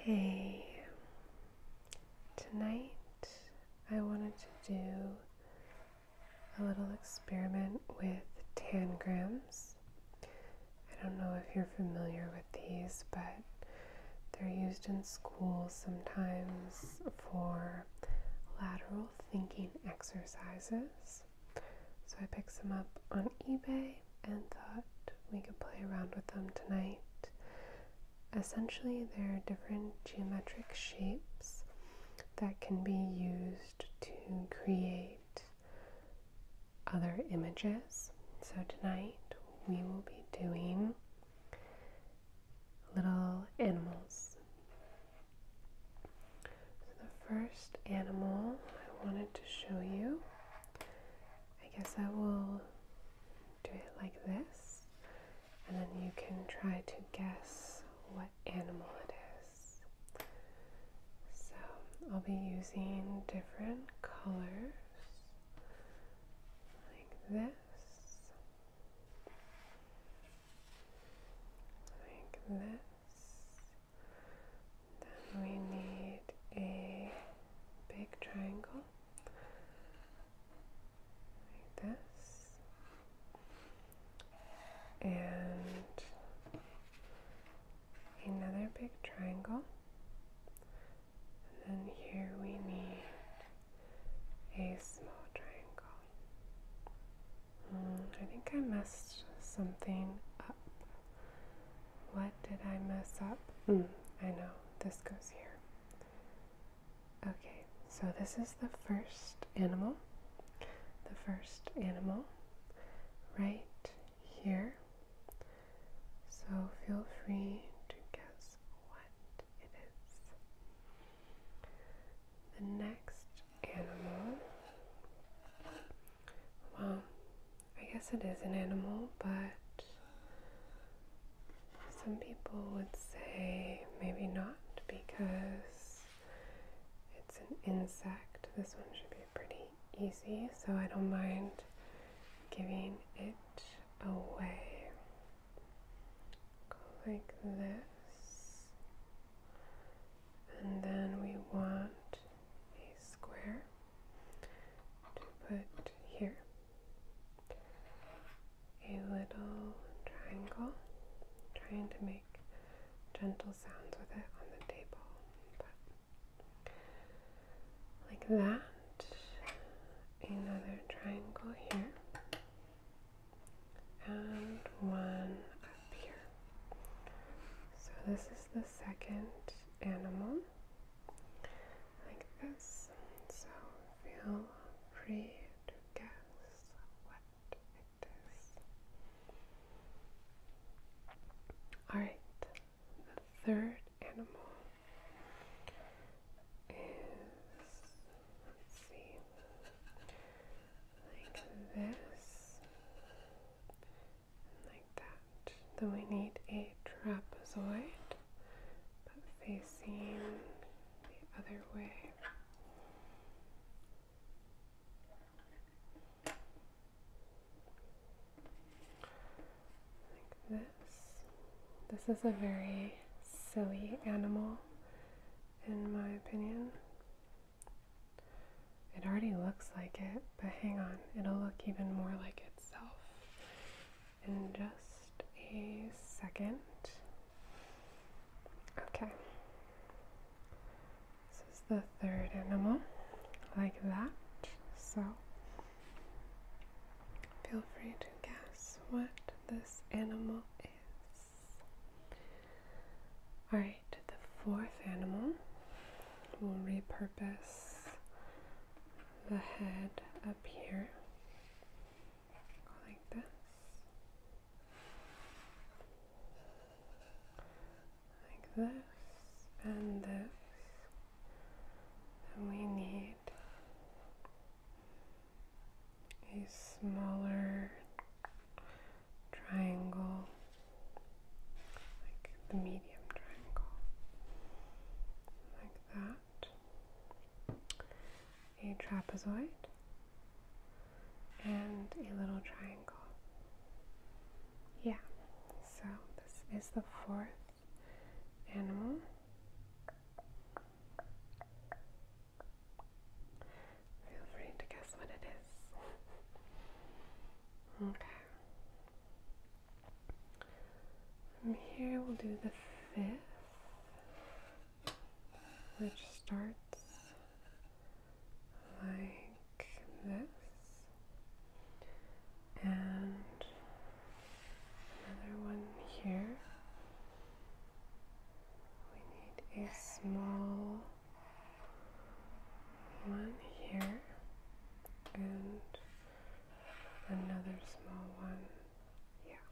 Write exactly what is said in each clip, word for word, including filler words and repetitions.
Hey, tonight I wanted to do a little experiment with tangrams. I don't know if you're familiar with these, but they're used in school sometimes for lateral thinking exercises. So I picked some up on eBay and thought we could play around with them tonight. Essentially, they're different geometric shapes that can be used to create other images. So tonight we will be doing little animals. So the first animal I wanted to show you, I guess I will do it like this, and then you can try to guess what animal it is. So I'll be using different colors like this, like this. Then we need a big triangle like this, and another big triangle, and then here we need a small triangle. Mm, I think I messed something up. What did I mess up? Mm, I know, this goes here. Okay, so this is the first animal. The first animal right here. So feel free to guess what it is. The next animal, well, I guess it is an animal, but some people would say maybe not because it's an insect. This one should be pretty easy, so I don't mind giving it away. Like this, and then we want a square to put here, a little triangle, trying to make gentle sounds with it on the table, but like that, another triangle here, and one. This is the second animal, like this. So feel free to guess what it is. Alright, the third animal is, let's see, like this, and like that. Then we need a trapezoid, but facing the other way. Like this. This is a very silly animal, in my opinion. It already looks like it, but hang on, it'll look even more like itself in just a second. Okay, this is the third animal, like that. So feel free to guess what this animal is. Alright, the fourth animal, we'll repurpose the head up here, like this. This and this, and we need a smaller triangle, like the medium triangle, like that, a trapezoid, and a little triangle. Yeah, so this is the fourth animal. do the fifth, which starts like this, and another one here. We need a small one here, and another small one. Yeah.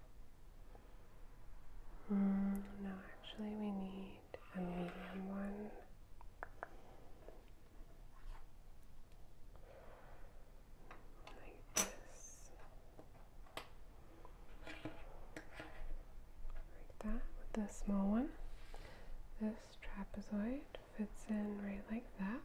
Mm, no, actually we need a medium one. Like this. Like that with the small one. This trapezoid fits in right like that.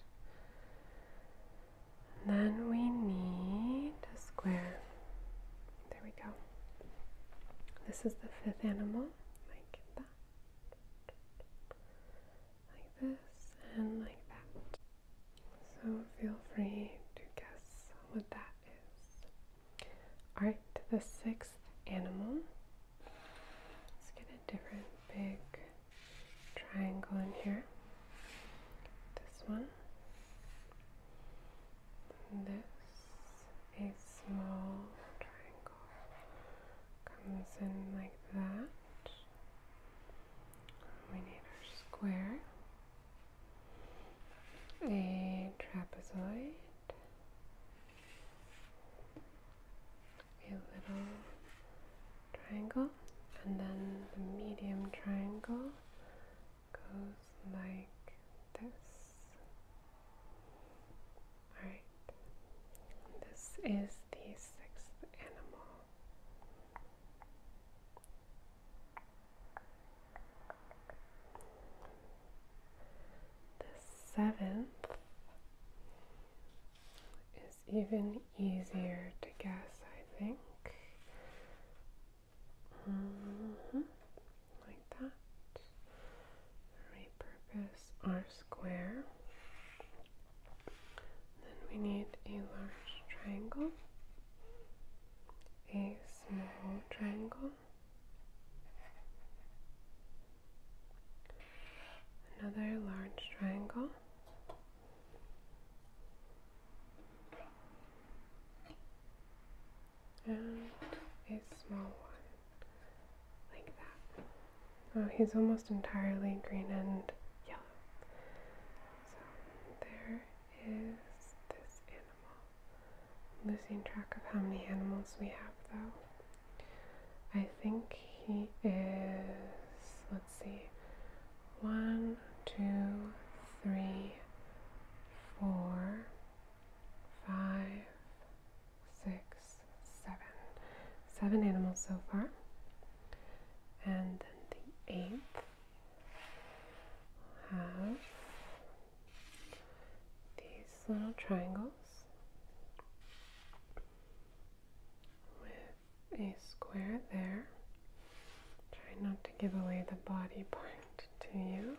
Then we need a square. There we go. This is the fifth animal, like that. Like this and like that. So feel free to guess what that is. Alright, the sixth animal. Let's get a different big triangle in here. This one. This, a small triangle, comes in like that. We need our square, a trapezoid, a little triangle, and then the medium triangle goes like this. Alright. This is the sixth animal. The seventh is even easier to guess, I think. Mm-hmm. Like that. Repurpose our square. Then we need a large triangle, a small triangle, another large triangle, and a small one, like that. Oh, he's almost entirely green and yellow. So there is this animal. Losing track of how many animals we have though. I think he is, let's see, one, two, three, four, five, six, seven. Seven animals so far. And then the eighth will have these little triangles. A square there. Try not to give away the body part to you.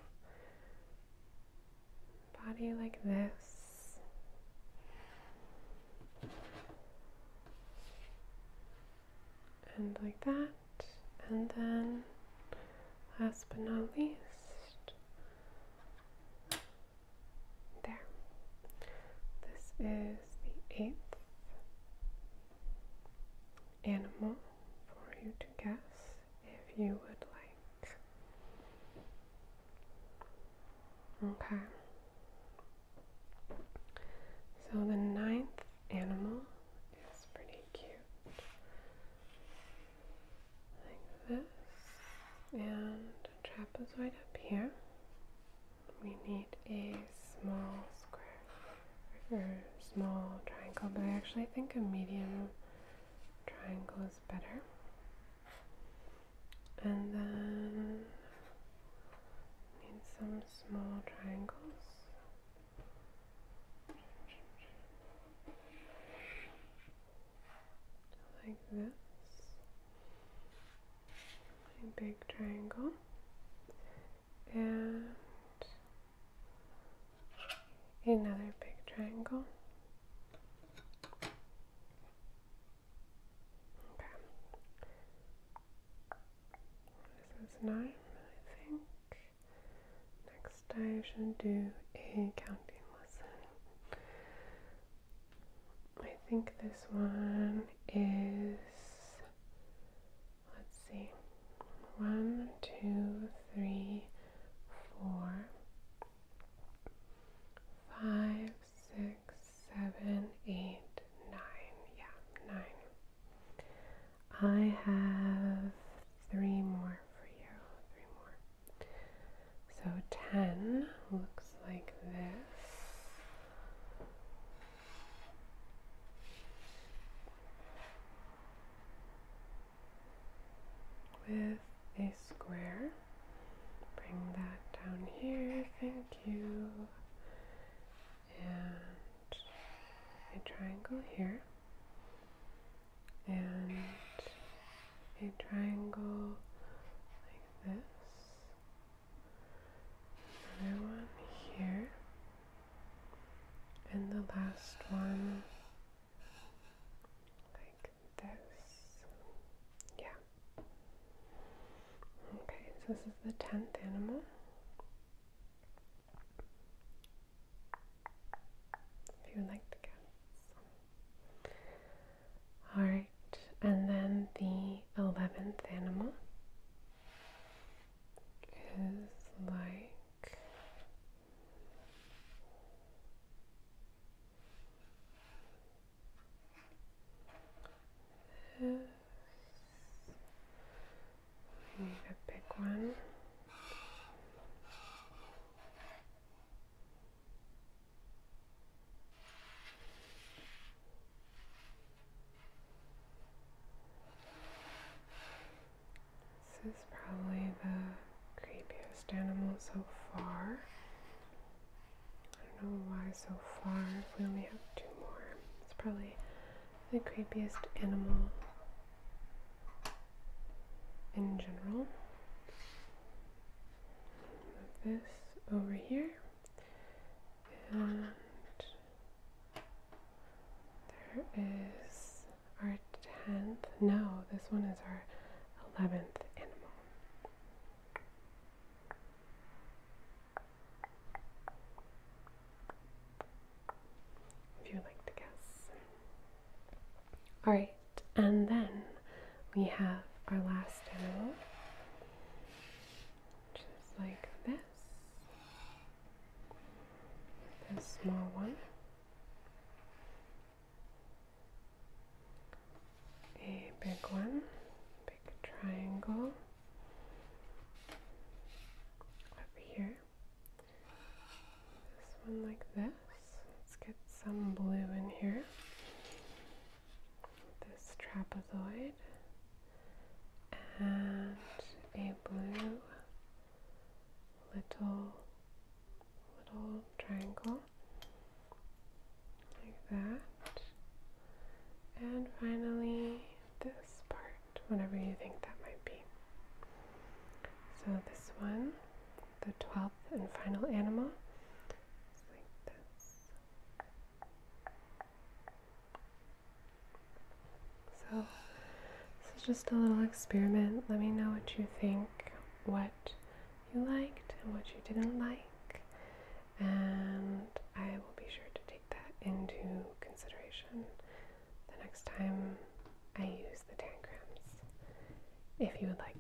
Body like this. And like that. And then, last but not least, there. This is the eighth animal for you to guess if you would like. Okay. So the ninth animal is pretty cute. Like this. And a trapezoid up here. We need a small square or small triangle, but I actually think a medium triangle is better. And then need some small triangles. Like this. A big triangle. And another big triangle. Okay. This is nine. I should do a counting lesson. I think this one is, let's see, one, two, three, four, five, six, seven, eight, nine. Yeah, nine. I have three more for you. Three more. So ten looks like this. With a square. Bring that down here. Thank you. And a triangle here. And a triangle like this. Another one here. And the last one like this. Yeah. Okay, so this is the tenth animal. If you would like to guess. Alright, and then the eleventh animal is like this. We need to pick one. This is probably the creepiest animal so far. I don't know why so far, if we only have two more. It's probably the creepiest animal in general. Move this over here. And there is our tenth. No, this one is our eleventh animal. If you would like to guess. Alright, and then we have our last animal, which is like this. This small one. A big one. Big triangle. Up here. This one like this. Let's get some blue in here. This trapezoid. And a blue little little triangle like that, and finally this part, whatever you think that might be. So this one, the twelfth and final animal, is like this. So this is just a little experiment. Let me know what you think, what you liked and what you didn't like, and I will be sure to take that into consideration the next time I use the tangrams, if you would like